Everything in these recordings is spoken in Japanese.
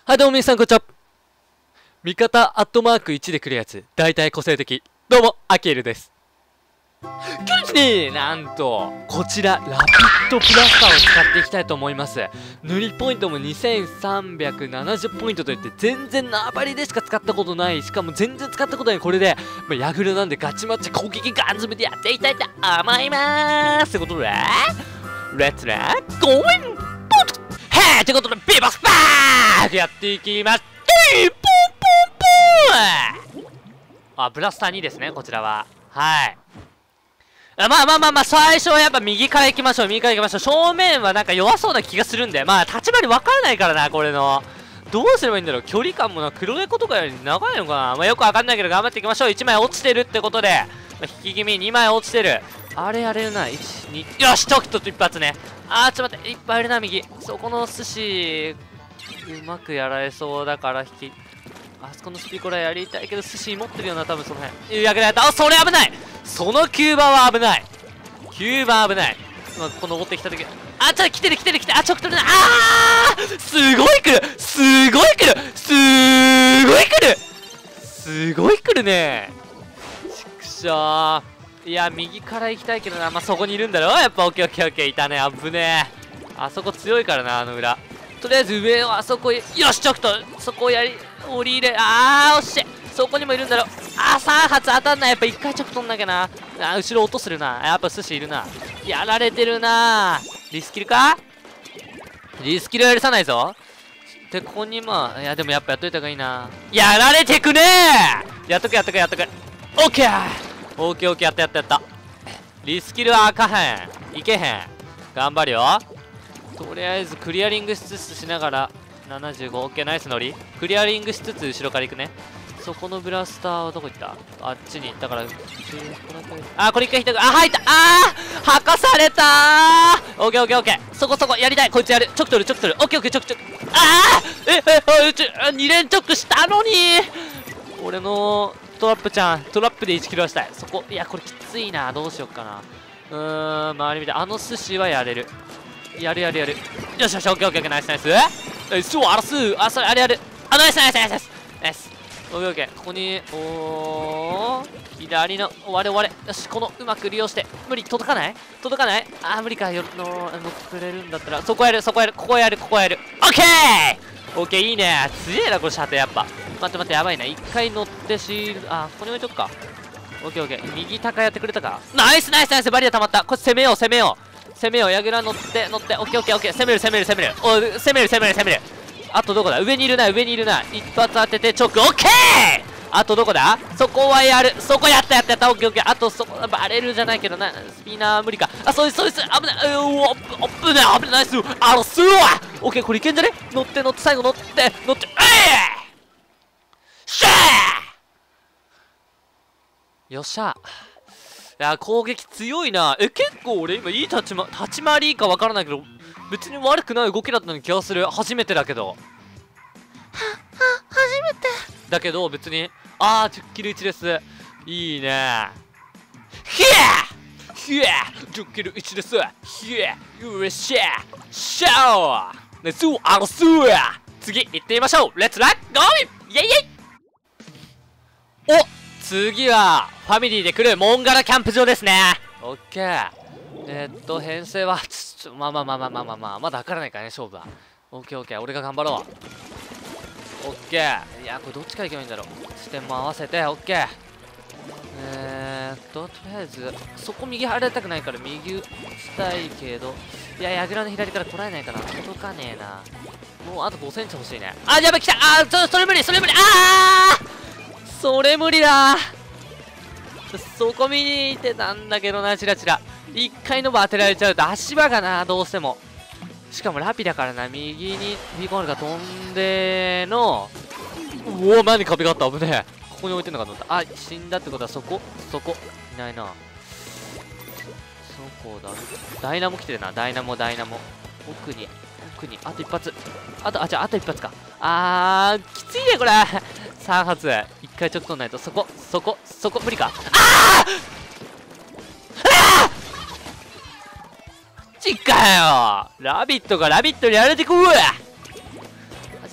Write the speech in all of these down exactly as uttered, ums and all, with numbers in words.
はい、どうも皆さん、こんにちは。味方アットマークいちで来るやつ、大体個性的。どうも、アキエルです。今日ですね、なんと、こちら、ラピッドブラスターを使っていきたいと思います。塗りポイントもにせんさんびゃくななじゅうポイントといって、全然縄張りでしか使ったことない。しかも全然使ったことないこれで、まあ、ヤグルなんでガチマッチ攻撃ガンズムでやっていきたいと思いまーす。ということで、レッツラーゴーインはい、ということで、ビバスパークやっていきます。えー、ポンポンポンあ、ブラスターにですね、こちらは。はい。あまあまあまあまあ、最初はやっぱ右から行きましょう、右から行きましょう。正面はなんか弱そうな気がするんで、まあ、立ち回り分からないからな、これの。どうすればいいんだろう。距離感もな、黒猫とかより長いのかな。まあ、よくわかんないけど、頑張っていきましょう。いちまい落ちてるってことで、まあ、引き気味にまい落ちてる。あれやれるな。いち、に、よし、ちょっと一発ね。あー、ちょっと待って、いっぱいいるな、右。そこの寿司、うまくやられそうだから引き。あそこのスピコラやりたいけど、寿司持ってるよな、多分その辺。やけられた。あ、それ危ない。そのきゅうばんは危ない。きゅうばん危ない。まあ、この登ってきた時。あ、ちょっと来てる来てる来てる。あ、ちょっとね。あーすごい来るすごい来るすーごい来るすごい来るね。ちくしょー。いや、右から行きたいけどな。まあ、そこにいるんだろやっぱ、オッケーオッケーオッケー。いたね。危ねえ。あそこ強いからな、あの裏。とりあえず上をあそこへ。よし、ちょっと、そこをやり、降りれ。あー、惜しい。そこにもいるんだろ。あー、さん発当たんない。やっぱ一回直取んなきゃな。あー、後ろ落とするな。やっぱ寿司いるな。やられてるな。リスキルかリスキルは許さないぞ。で、ここにまあ、いや、でもやっぱやっといた方がいいな。やられてくねーやっとくやっとくやっとく。オッケーオッケーオッケー、やったやったやった。リスキルはあかへん。いけへん。頑張るよ。とりあえずクリアリングしつつしながら、ななじゅうご、オッケー、ナイス乗り。クリアリングしつつ後ろから行くね。そこのブラスターはどこ行った？あっちに行ったから、あー、これ一回引いた。あ、入った。あー吐かされたー。オッケーオッケーオッケー。そこそこ、やりたい。こいつやる。チョク取る、チョク取る。オッケーオッケー、チョクチョク。あーえ、え、え、ちょ、に連チョクしたのに俺のトラップちゃん、トラップでいちキルはしたい。そこ、いや、これきついな。どうしよっかな。うーん、周り見て、あの寿司はやれる。やるやるやる。よしよし、オッケーオッケー、ナイスナイス。え、そう、あらすー。あ、それ、あれやる。あ、ナイスナイスナイスナイス。ナイス。オッケーオッケー。ここに、おー、左の、終われ終われ。よし、この、うまく利用して。無理、届かない届かないあー、無理か。よ、の、乗ってくれるんだったら、そこやる、そこやる、ここやる、ここやる。オッケーオッケー、いいね。強えな、これ、射程やっぱ。待って待って、やばいな。一回乗ってシールド、あ、ここに置いとくか。オッケーオッケー。右高やってくれたか。ナイスナイスナイス、バリア溜まった。これ攻めよう、攻めよう。攻めよう、矢倉乗って乗って、オッケーオッケーオッケー、攻める攻める攻める、お攻める攻める攻める。あとどこだ、上にいるな、上にいるな。一発当ててチョーク、オッケー。あとどこだ、そこはやる、そこやったやったやった、オッケーオッケー。あとそこ、バレるじゃないけどな、スピナー無理か。あ、そうですそうです、危ない、うお、危ない危ない、ナイス、あのすーわオッケー、これいけんじゃね。乗って乗って、最後乗って乗って、ええシャーよっしゃ。いや、攻撃強いな。え、結構俺今いい立ちま、立ち回りいいか分からないけど、別に悪くない動きだったのに気がする。初めてだけど。は、は、初めて。だけど別に、あー、じゅっキルいちです。いいね。ひゃひゃ !じゅっキルいちです。ひゃよっしゃシャーね、スーアロスー次行ってみましょう。レッツラッゴーイェイイェイお次はファミリーで来るモンガラキャンプ場ですね。オッケー。えー、っと編成はちょまあまあまあまあまあまあまあまだ分からないからね、勝負は。オッケーオッケー、俺が頑張ろう。オッケー。いや、これどっちからいけばいいんだろう。視点も合わせてオッケー。えー、っととりあえずそこ右入られたくないから右打ちたいけど、いや、矢倉の左から捉えないかな。届かねえな。もうあとごセンチ欲しいね。あ、やばい、来た。あー、ちょ、それ無理それ無理。あーそれ無理だ。そこ見に行ってたんだけどな、チラチラ。一回の場当てられちゃうと足場がな、どうしても。しかもラピだからな、右にビーコンあるが飛んでの、うお、前に壁があった、危ねえ。ここに置いてんのかと思った。あ、死んだってことはそこそこいないな。そこだ。ダイナモ来てるな、ダイナモダイナモ。奥に奥にあと一発。あと、あ、じゃああと一発か。あー、きついねこれ。さん発いっかいちょっと取んないと。そこそこそこ無理か。あーあーちっかよ。ラビットがラビットにやられてくう。マジ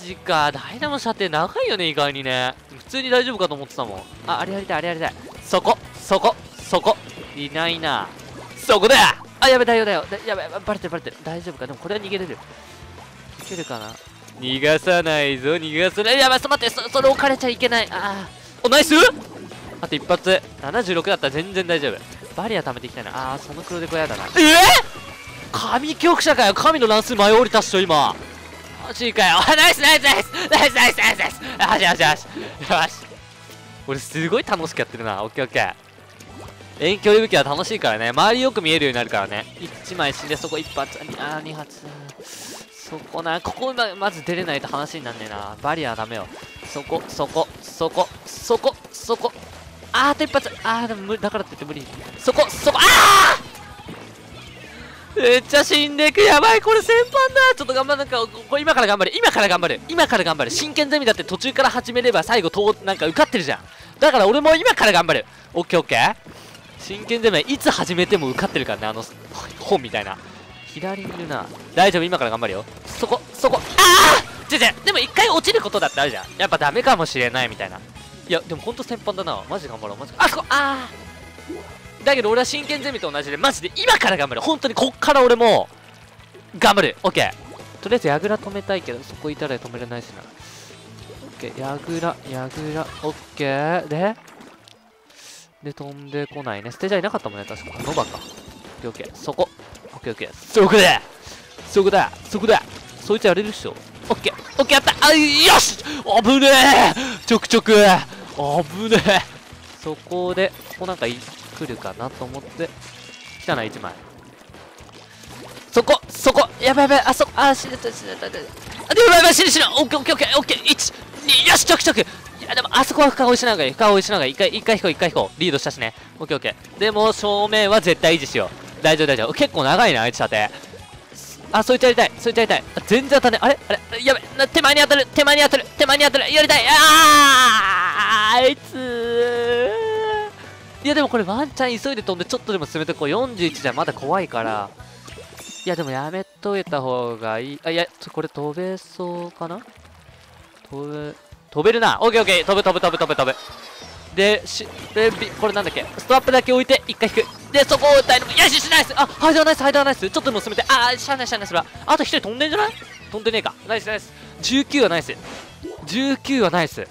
ジか。ダイナモ射程長いよね、意外にね。普通に大丈夫かと思ってたもん。あ、あれやりたい、あれやりたい。そこ、そこ、そこ。いないな。そこだ。あ、やべ、だよだよ。だやべ、バレてるバレてる。大丈夫か。でもこれは逃げれる。いけるかな。逃がさないぞ、逃がさない。やばい、ちょっと待って、そ、それ置かれちゃいけない。あー。お、ナイス。あと一発。ななじゅうろくだったら全然大丈夫。バリア貯めていきたいな。あー、その黒で小屋だな。えー、神局者かよ。神の乱数前降りたっしょ、今。マジかよ。あ、ナイスナイスナイスナイスナイスナイスナイス。よしよしよし。よし。俺すごい楽しくやってるな。オッケーオッケー。遠距離武器は楽しいからね。周りよく見えるようになるからね。いちまい死んで、そこいっ発。あー、に発。そこな。ここままず出れないと話になんねえな。バリアダメよ。そこ、そこ、そこ、そこ、そこ。あー、あと一発。あー、でも無理。だからって言って無理。そこ、そこ。あー、めっちゃ死んでいく。やばい、これ先般だ。ちょっと頑張る。なんか、これ今から頑張る。今から頑張る。今から頑張る。真剣ゼミだって途中から始めれば最後、となんか受かってるじゃん。だから俺も今から頑張る。オッケーオッケー。真剣ゼミはいつ始めても受かってるからね。あの、本みたいな。左にいるな。大丈夫、今から頑張るよ。そこ、そこ。ああ違う違う。でも一回落ちることだってあるじゃん。やっぱダメかもしれないみたいな。いや、でもほんと先般だな。マジ頑張ろう。マジ。あそこ、ああだけど俺は真剣ゼミと同じで、マジで今から頑張る。本当にこっから俺も、頑張る。オッケー。とりあえず矢倉止めたいけど、そこいたら止めれないしな。オッケー。矢倉、矢倉。オッケー。でで、飛んでこないね。捨てじゃいなかったもんね、確か。ノバか。オッケーオッケー。そこ。オッケーオッケー。そこだそこだそこだそいつやれるっしょ。オッケーオッケーやったあ、よし危ねえちょくちょく危ねえそこで、ここなんかい来るかなと思って、来たな、いちまい。そこそこやばいやばいあ、そこあ、死ねた死ねた。あ、でもやばいやばい死ね死ねオッケーオッケーオッケーオッケーいち、に、よしちょくちょくいやでもあそこは深追いしながらいい深追いしながらいい一回一回引こう一回引こうリードしたしねオッケーオッケーでも正面は絶対維持しよう大丈夫大丈夫結構長いなあいつ射程あそいつやりたいそいつやりたいあ全然当たんねあれあれやべな手前に当たる手前に当たる手前に当たるやりたいあーあいついやでもこれワンチャン急いで飛んでちょっとでも進めてこうよんじゅういちじゃまだ怖いからいやでもやめといた方がいいあいやこれ飛べそうかな飛べ飛べるなオッケーオッケー飛ぶ飛ぶ飛ぶ飛ぶ飛ぶでしでこれなんだっけストラップだけ置いて一回引くでそこを打ったいのもよしよしナイスあハイダーナイスハイダーナイスちょっとでも進めてああしゃあないしゃあないそれはあと一人飛んでんじゃない飛んでねえかナイスナイスじゅうきゅうはナイスじゅうきゅうはナイス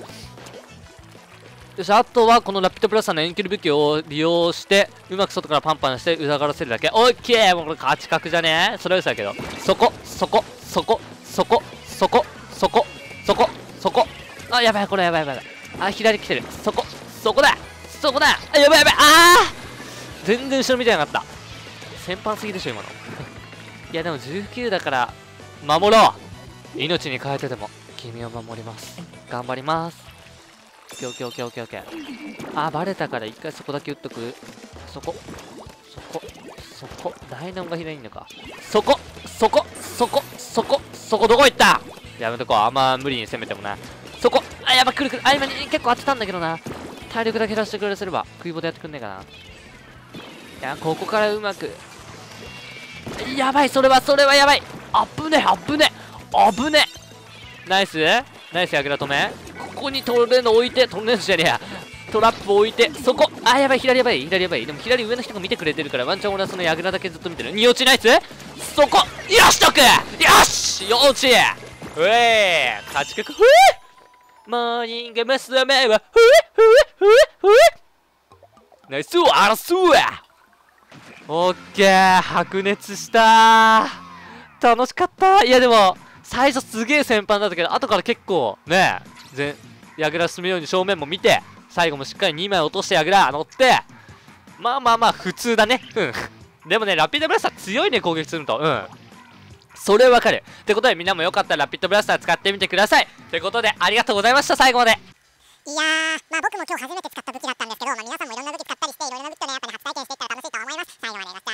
よしあとはこのラピッドブラスターの遠距離武器を利用してうまく外からパンパンしてうざがらせるだけオッケーもうこれ勝ち確じゃねそれは嘘だけどそこそこそこそこそこそこそこそこあやばいこれやばいやばいやばいあ左来てるそこそこだそこだあやばいやばいあー全然後ろ見てなかった先般すぎでしょ今のいやでもじゅうきゅうだから守ろう命に変えてでも君を守ります頑張りますオッケーオッケーオッケーオッケーオッケーあーバレたから一回そこだけ打っとくそこそこそこダイナモが左にいんのかそこそこそこそこそこどこ行ったやめとこうあんま無理に攻めてもなそこあやばくるくるあ今に結構当てたんだけどな体力だけ出してくれすれば食い棒でやってくんねえかないやここからうまくやばいそれはそれはやばいあぶねあぶねあぶねナイスナイスやぐら止めここにトレーの置いてトレーのじゃねえやトラップ置いてそこあやばい左やばい左やばいでも左上の人が見てくれてるからワンチャン俺はそのやぐらだけずっと見てるに落ちナイスそこよしとくよしよ落ちうえー勝ち確ふえモーニング娘。はふえふえふえふえナイスあらすわオッケー白熱した楽しかったいやでも最初すげえ先般だったけど後から結構ねえやぐら進むように正面も見て最後もしっかりにまい落としてやぐら乗ってまあまあまあ普通だねうんでもねラピッドブラスター強いね攻撃するとうんそれわかるってことでみんなもよかったらラピッドブラスター使ってみてくださいってことでありがとうございました最後までいやー、まあ僕も今日初めて使った武器だったんですけど、まあ皆さんもいろんな武器使ったりして、いろいろな武器をね、やっぱり初体験していったら楽しいと思います。最後までご視聴